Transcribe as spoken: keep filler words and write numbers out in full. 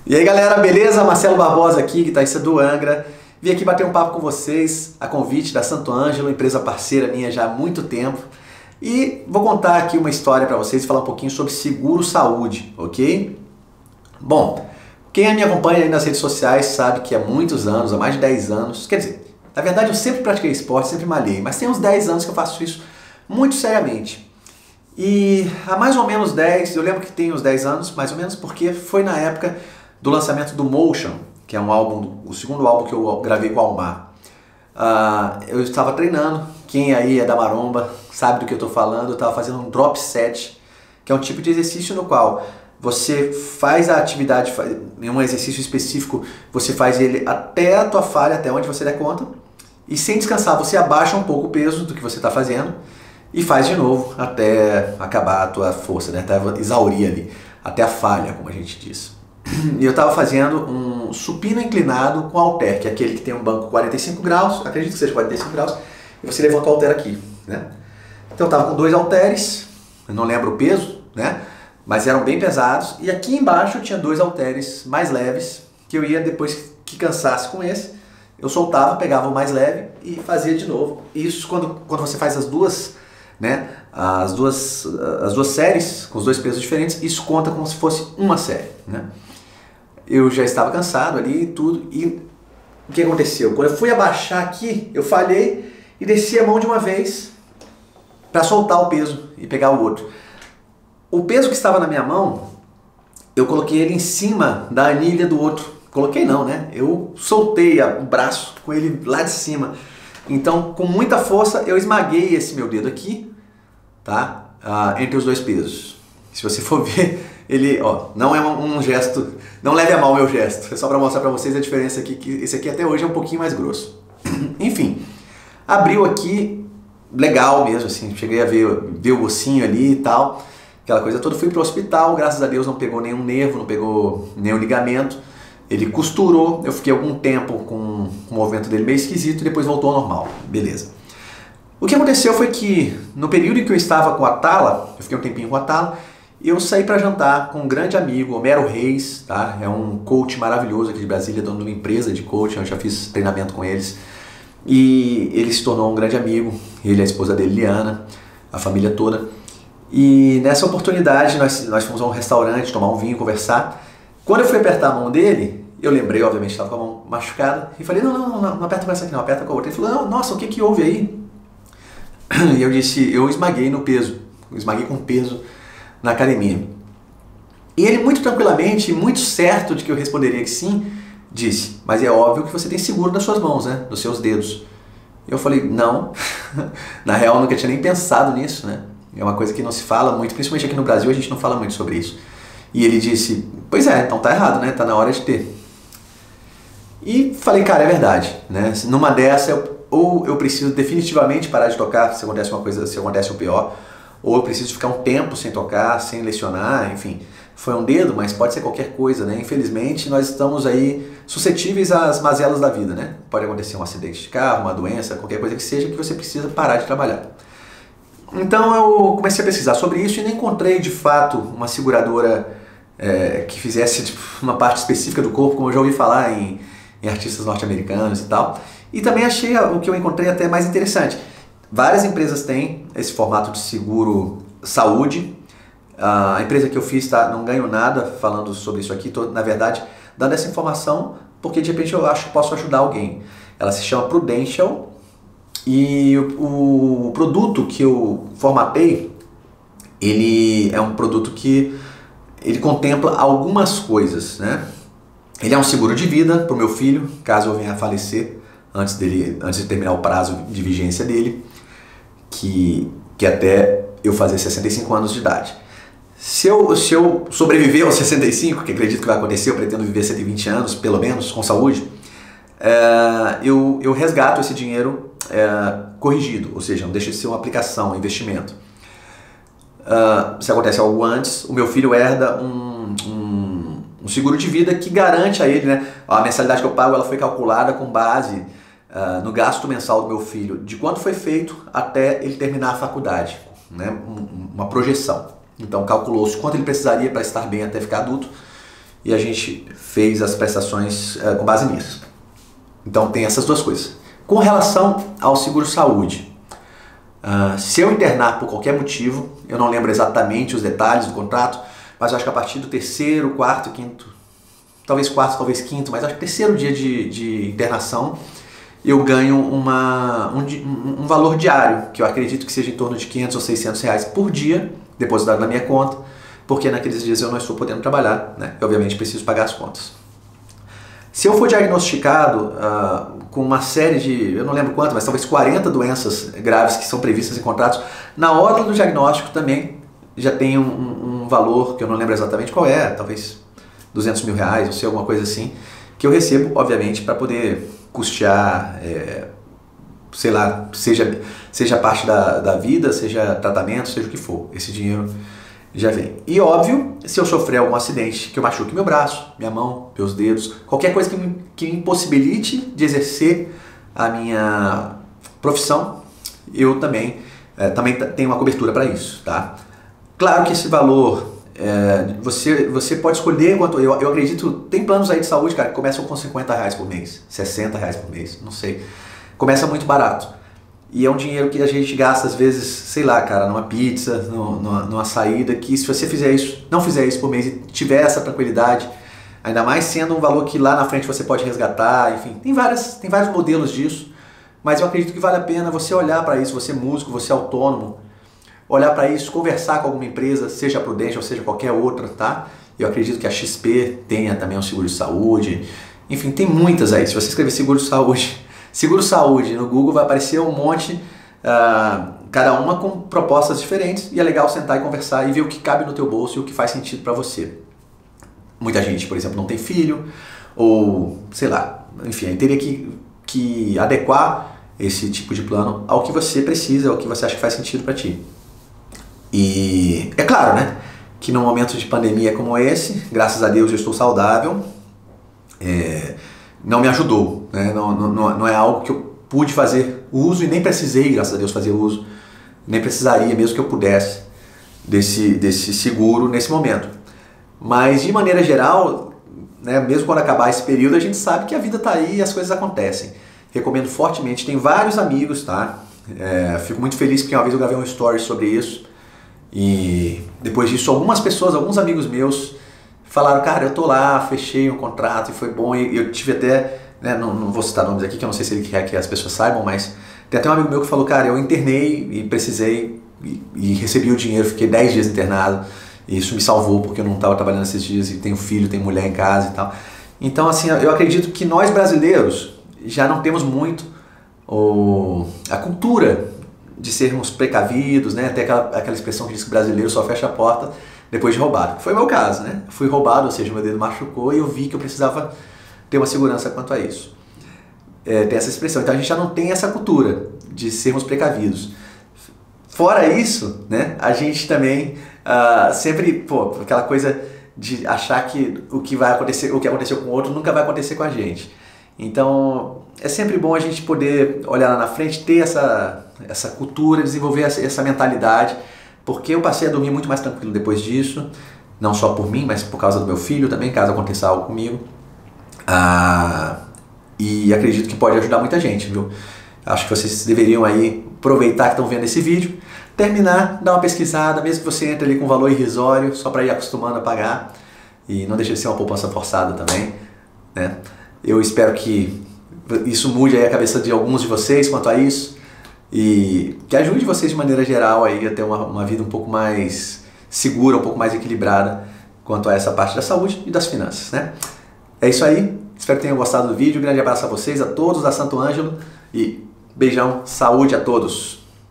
E aí galera, beleza? Marcelo Barbosa aqui, guitarrista do Angra. Vim aqui bater um papo com vocês, a convite da Santo Ângelo, empresa parceira minha já há muito tempo. E vou contar aqui uma história para vocês e falar um pouquinho sobre seguro saúde, ok? Bom, quem me acompanha aí nas redes sociais sabe que há muitos anos, há mais de dez anos, quer dizer, na verdade eu sempre pratiquei esporte, sempre malhei, mas tem uns dez anos que eu faço isso muito seriamente. E há mais ou menos dez, eu lembro que tem uns dez anos, mais ou menos, porque foi na época do lançamento do Motion, que é um álbum, o segundo álbum que eu gravei com a Almar. Uh, eu estava treinando, quem aí é da maromba sabe do que eu estou falando, eu estava fazendo um drop set, que é um tipo de exercício no qual você faz a atividade, em um exercício específico, você faz ele até a tua falha, até onde você der conta, e sem descansar você abaixa um pouco o peso do que você está fazendo e faz de novo até acabar a tua força, né? Até exaurir ali, até a falha, como a gente diz. E eu estava fazendo um supino inclinado com halter, que é aquele que tem um banco quarenta e cinco graus, acredito que seja quarenta e cinco graus, e você levanta o halter aqui, né? Então eu estava com dois halteres, eu não lembro o peso, né? Mas eram bem pesados, e aqui embaixo eu tinha dois halteres mais leves, que eu ia depois que cansasse com esse, eu soltava, pegava o mais leve e fazia de novo. Isso quando, quando você faz as duas, né? As duas, as duas séries, com os dois pesos diferentes, isso conta como se fosse uma série, né? Eu já estava cansado ali e tudo, e o que aconteceu? Quando eu fui abaixar aqui, eu falhei e desci a mão de uma vez para soltar o peso e pegar o outro. O peso que estava na minha mão, eu coloquei ele em cima da anilha do outro. Coloquei não, né? Eu soltei o braço com ele lá de cima. Então, com muita força, eu esmaguei esse meu dedo aqui, tá? Ah, entre os dois pesos. Se você for ver, ele, ó, não é um, um gesto, não leve a mal o meu gesto, é só para mostrar para vocês a diferença aqui, que esse aqui até hoje é um pouquinho mais grosso. Enfim, abriu aqui, legal mesmo, assim, cheguei a ver, ver o ossinho ali e tal, aquela coisa toda. Fui pro hospital, graças a Deus não pegou nenhum nervo, não pegou nenhum ligamento, ele costurou, eu fiquei algum tempo com o movimento dele meio esquisito e depois voltou ao normal, beleza. O que aconteceu foi que, no período em que eu estava com a Tala, eu fiquei um tempinho com a Tala, eu saí para jantar com um grande amigo, Homero Reis, tá? É um coach maravilhoso aqui de Brasília, dono de uma empresa de coaching, eu já fiz treinamento com eles. E ele se tornou um grande amigo, ele e a esposa dele, Liana, a família toda. E nessa oportunidade nós, nós fomos a um restaurante, tomar um vinho, conversar. Quando eu fui apertar a mão dele, eu lembrei, obviamente, estava com a mão machucada, e falei, não, não, não, não, não aperta com essa aqui não, aperta com a outra. Ele falou, não, nossa, o que que houve aí? E eu disse, eu esmaguei no peso, eu esmaguei com peso na academia. E ele muito tranquilamente, muito certo de que eu responderia que sim, disse, mas é óbvio que você tem seguro nas suas mãos, né, nos seus dedos. Eu falei, não, na real eu nunca tinha nem pensado nisso, né, é uma coisa que não se fala muito, principalmente aqui no Brasil a gente não fala muito sobre isso. E ele disse, pois é, então tá errado, né, tá na hora de ter. E falei, cara, é verdade, né, numa dessa eu, ou eu preciso definitivamente parar de tocar se acontece uma coisa, se acontece o pior, ou eu preciso ficar um tempo sem tocar, sem lecionar, enfim. Foi um dedo, mas pode ser qualquer coisa, né? Infelizmente, nós estamos aí suscetíveis às mazelas da vida, né? Pode acontecer um acidente de carro, uma doença, qualquer coisa que seja, que você precisa parar de trabalhar. Então eu comecei a pesquisar sobre isso e não encontrei, de fato, uma seguradora é, que fizesse tipo, uma parte específica do corpo, como eu já ouvi falar em, em artistas norte-americanos e tal. E também achei o que eu encontrei até mais interessante. Várias empresas têm esse formato de seguro saúde. A empresa que eu fiz, tá, não ganho nada falando sobre isso aqui, estou, na verdade, dando essa informação porque de repente eu acho que posso ajudar alguém. Ela se chama Prudential e o, o produto que eu formatei, ele é um produto que ele contempla algumas coisas, né? Ele é um seguro de vida para o meu filho, caso eu venha a falecer antes, dele, antes de terminar o prazo de vigência dele. Que, que até eu fazer sessenta e cinco anos de idade. Se eu, se eu sobreviver aos sessenta e cinco, que acredito que vai acontecer, eu pretendo viver cento e vinte anos, pelo menos, com saúde, é, eu, eu resgato esse dinheiro é, corrigido, ou seja, não deixa de ser uma aplicação, um investimento. Uh, se acontece algo antes, o meu filho herda um, um, um seguro de vida que garante a ele, né? A mensalidade que eu pago ela foi calculada com base Uh, no gasto mensal do meu filho, de quanto foi feito até ele terminar a faculdade, né? Um, uma projeção. Então calculou-se quanto ele precisaria para estar bem até ficar adulto e a gente fez as prestações uh, com base nisso. Então tem essas duas coisas. Com relação ao seguro-saúde, uh, se eu internar por qualquer motivo, eu não lembro exatamente os detalhes do contrato, mas eu acho que a partir do terceiro, quarto, quinto, talvez quarto, talvez quinto, mas acho que terceiro dia de, de internação, eu ganho uma, um, um valor diário, que eu acredito que seja em torno de quinhentos ou seiscentos reais por dia, depositado na minha conta, porque naqueles dias eu não estou podendo trabalhar, né? E obviamente preciso pagar as contas. Se eu for diagnosticado uh, com uma série de, eu não lembro quanto, mas talvez quarenta doenças graves que são previstas em contratos, na hora do diagnóstico também já tem um, um, um valor, que eu não lembro exatamente qual é, talvez duzentos mil reais, ou sei, alguma coisa assim, que eu recebo, obviamente, para poder custear, é, sei lá, seja, seja parte da, da vida, seja tratamento, seja o que for, esse dinheiro já vem. E óbvio, se eu sofrer algum acidente, que eu machuque meu braço, minha mão, meus dedos, qualquer coisa que me, que me impossibilite de exercer a minha profissão, eu também, é, também tenho uma cobertura para isso, tá? Claro que esse valor, é, você, você pode escolher quanto, eu, eu acredito, tem planos aí de saúde, cara, que começam com cinquenta reais por mês, sessenta reais por mês, não sei, começa muito barato. E é um dinheiro que a gente gasta às vezes, sei lá, cara, numa pizza, numa, numa saída, que se você fizer isso, não fizer isso por mês e tiver essa tranquilidade, ainda mais sendo um valor que lá na frente você pode resgatar, enfim, tem, várias, tem vários modelos disso, mas eu acredito que vale a pena você olhar para isso, você é músico, você é autônomo, olhar para isso, conversar com alguma empresa, seja a Prudential ou seja qualquer outra, tá? Eu acredito que a X P tenha também um seguro de saúde, enfim, tem muitas aí, se você escrever seguro de saúde, seguro saúde no Google vai aparecer um monte, uh, cada uma com propostas diferentes, e é legal sentar e conversar e ver o que cabe no teu bolso e o que faz sentido para você. Muita gente, por exemplo, não tem filho, ou sei lá, enfim, teria que, que adequar esse tipo de plano ao que você precisa, ao que você acha que faz sentido para ti. E é claro, né, que num momento de pandemia como esse, graças a Deus eu estou saudável, é, não me ajudou, né? não, não, não é algo que eu pude fazer uso e nem precisei, graças a Deus, fazer uso, nem precisaria, mesmo que eu pudesse, desse, desse seguro nesse momento. Mas de maneira geral, né, mesmo quando acabar esse período, a gente sabe que a vida está aí e as coisas acontecem. Recomendo fortemente, tem vários amigos, tá? É, fico muito feliz porque uma vez eu gravei um story sobre isso e depois disso algumas pessoas, alguns amigos meus falaram, cara, eu tô lá, fechei um contrato e foi bom, e eu tive até, né, não, não vou citar nomes aqui, que eu não sei se ele quer que as pessoas saibam, mas tem até um amigo meu que falou, cara, eu internei e precisei e, e recebi o dinheiro, fiquei dez dias internado, e isso me salvou porque eu não estava trabalhando esses dias e tenho filho, tenho mulher em casa e tal. Então, assim, eu acredito que nós brasileiros já não temos muito o, a cultura de sermos precavidos, né, até aquela, aquela expressão que diz que o brasileiro só fecha a porta depois de roubado. Foi o meu caso, né? Fui roubado, ou seja, meu dedo machucou e eu vi que eu precisava ter uma segurança quanto a isso. É, tem essa expressão. Então a gente já não tem essa cultura de sermos precavidos. Fora isso, né, a gente também uh, sempre, pô, aquela coisa de achar que o que vai acontecer, o que aconteceu com o outro nunca vai acontecer com a gente. Então é sempre bom a gente poder olhar lá na frente, ter essa, essa cultura, desenvolver essa, essa mentalidade, porque eu passei a dormir muito mais tranquilo depois disso, não só por mim, mas por causa do meu filho também, caso aconteça algo comigo. Ah, e acredito que pode ajudar muita gente, viu? Acho que vocês deveriam aí aproveitar que estão vendo esse vídeo, terminar, dar uma pesquisada, mesmo que você entre ali com um valor irrisório, só para ir acostumando a pagar, e não deixe de ser uma poupança forçada também, né? Eu espero que isso mude aí a cabeça de alguns de vocês quanto a isso, e que ajude vocês de maneira geral aí a ter uma, uma vida um pouco mais segura, um pouco mais equilibrada quanto a essa parte da saúde e das finanças, né? É isso aí, espero que tenham gostado do vídeo, um grande abraço a vocês, a todos da Santo Ângelo e beijão, saúde a todos!